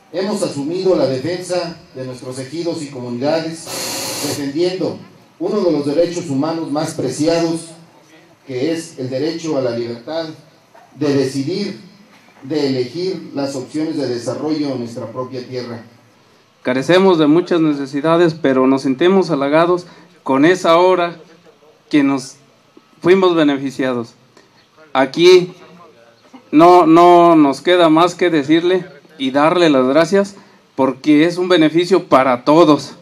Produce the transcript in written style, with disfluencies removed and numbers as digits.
Hemos asumido la defensa de nuestros ejidos y comunidades, defendiendo uno de los derechos humanos más preciados, que es el derecho a la libertad de decidir, de elegir las opciones de desarrollo en nuestra propia tierra. Carecemos de muchas necesidades, pero nos sentimos halagados con esa hora que nos fuimos beneficiados. Aquí no nos queda más que decirle y darle las gracias, porque es un beneficio para todos.